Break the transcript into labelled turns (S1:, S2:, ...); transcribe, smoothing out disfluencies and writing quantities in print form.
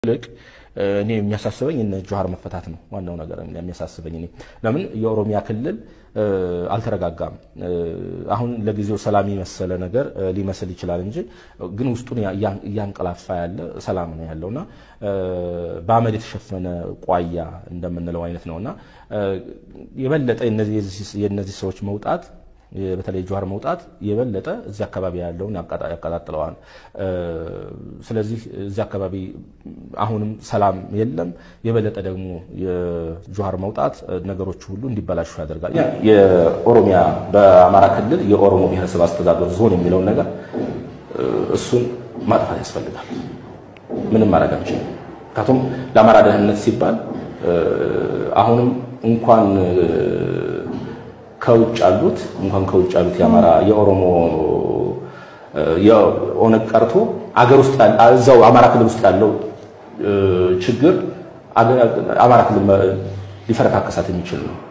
S1: لك እኔ የሚያሳስበኝ እነ ጆሃር መፈታት ነው ዋናው ነገር የሚያሳስበኝ እኔ ለምን የኦሮሚያ ክልል አልተረጋጋም አሁን ለጊዜው ሰላም ይመስለ ነገር ሊመስል ይችላል እንጂ ግን ውስጡን ያንቀላፋ ያለ ሰላም ነው ያለውና በአመድ የተሸፈነ ቋያ እንደምንለው አይነት ነውና የበለጠ እነዚህ ሰዎች መውጣት በተለይ ጆሃር መውጣት የበለጠ እዚህ አካባቢ ያለውን ያቃጣጥለዋል ስለዚህ እዚህ አካባቢ አሁንም ሰላም የለም የበለጠ ደግሞ የጆሃር መውጣት ነገሮች ሁሉ እንዲበላሹ ያደርጋል የኦሮሚያ በአማራ ክልል የኦሮሞ ብሔረሰብ አስተዳደር ዞን የሚለው ነገር እሱን ማጥፋት ያስፈልጋል ምንም ማድረግ አንችልም ካቶም ለአማራ ደህንነት ሲባል አሁንም እንኳን ከውጭ አሉት ያማራ የኦሮሞ የኦነግ ቀርቶ አገር ውስጥ እዛው አማራ ክልል ውስጥ ያለው ችግር አማራ ክልል ሊፈረካከሳት የሚችል ነው